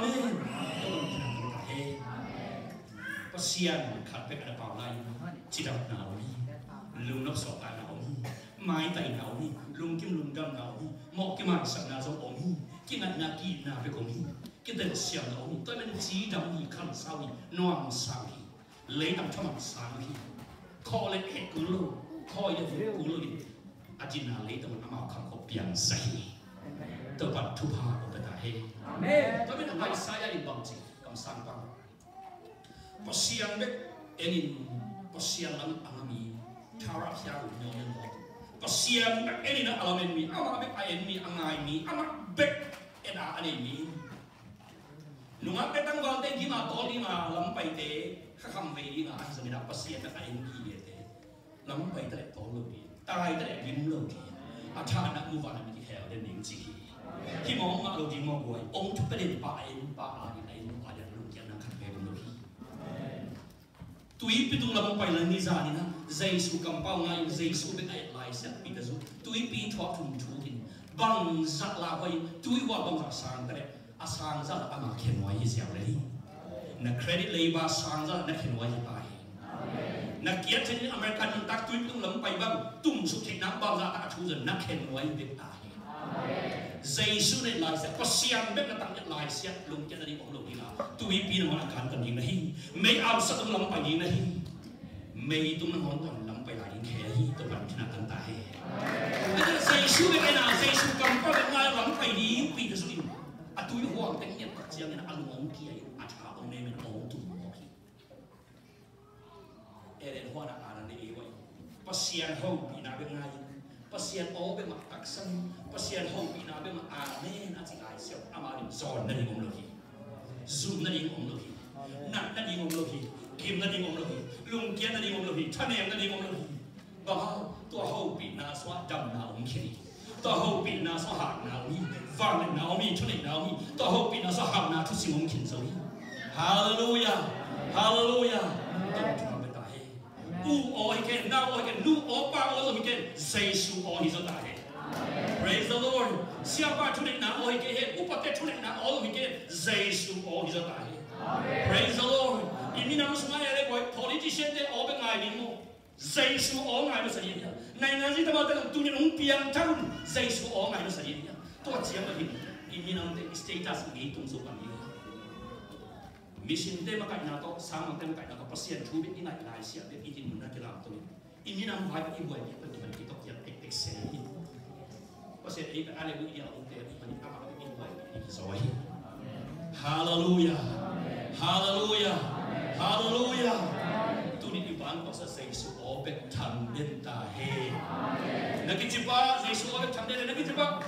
Amen. Pasian khát về cái bảo này chỉ đọc nào đi, lùng nóc sọt nào đi, mái tay nào đi, lùng kim lùng đâm nào đi, mọc cái mảng sẵn nào giống ống đi, cái ngặt ngặt kỳ nào về ống đi, cái tên xiang nào đi, tôi mình chỉ đâm đi khăn sao đi, noang sao đi, lấy đâm cho mặt sáng đi, kho lên hết cú lô, kho yên cú lô đi, ajin nào lấy tầm amao khăm khop piang say, tôi bắt thu hà của ta he, tôi mình hay saya in bang chỉ, cầm sang bang. Pasian bek enin pasian lang angami thara siya unyon mo pasian bek enin alamen mi ama bek ayen mi angay mi ama bek ena ani mi nunga betang walte gima toli ma lampay te khakam ve nga sa mina pasian bek ayen mi te lampay te tolo di tai te gim lo di atha na mu wa na mi hel de ning chi hi mo ma lo di mo boy ong chu pedin pa ayen pa ani ayen pa ya lu yan na khan ve lo hi tui pitung labang pai lang ni za ni na Jesu kampau ngai Jesu be ai lai set pi kazu tui pi thwa thum thu tin bang za la hoi tui wa bang za sang ta asang za ama khen wai hi siao le na credit labor sang za na khen wai hi pai na kiat chen American tak tui pitung lam pai bang tum su thik na bang za ta thu za na khen wai be ta Jesu ne lai set pasian be na tang lai set lung chen ni ong lo ni la tui pi na ma kan kan ni na hi mấy ao sa tung lam pai ni na hi mấy tung na hon ton lam pai la ni khe hi to ban thina kan ta he na Jesu be na Jesu kam pa be ngai lam pai ni pi ka su ni a tui huang teng yen ka chiang na ang ong ki ai a tha ong ne men ong tu mo ki eren ho na ana ni wai pasian ho pi na be ngai pasian o be ma tak san pasian ho pi na be ma amen a chi ai siao ama rim zon na ni ong lo ki zoom na ni ong lo ki nặng na đi ngom lo hi kim na đi ngom lo hi lung kia na đi ngom lo hi than em na đi ngom lo hi bao tua hậu bị na xóa đầm na ống kia tua hậu bị na xóa hạt na ống vàng lên na ống chút lên na ống tua hậu bị na xóa hạt na chút xíu ống kia rồi hallelujah hallelujah tổng chúng ta ta he u oi cái na oi cái nu o ba o rồi cái Giêsu oi rồi ta he praise the Lord siapa chút lên na oi cái he upate chút lên na oi rồi cái Giêsu oi rồi ta he praise the Lord. Ini nama semua yang boy politician de oben ngai ni mo. Jesu o ngai lo sari ni. Nai ngai ta ma ta tu ni ong piang tahun Jesu o ngai lo sari ni. To chiam ma hin. Ini nama de status ngai tung so kan ni. Mission de ma kai na to sama te ma kai na to pasien thu bi ngai nai sia de ini mun na ke lam to ni. Ini nama vai bi boy ni to ki to ya ek se ni. Pasien ai haleluya o te ni ma ka bi boy ni so hi. Hallelujah. Hallelujah. Hallelujah. Tu ni iban ko sa Jesu o bet tham den ta he. Nakijiba Jesu o bet tham den nakijiba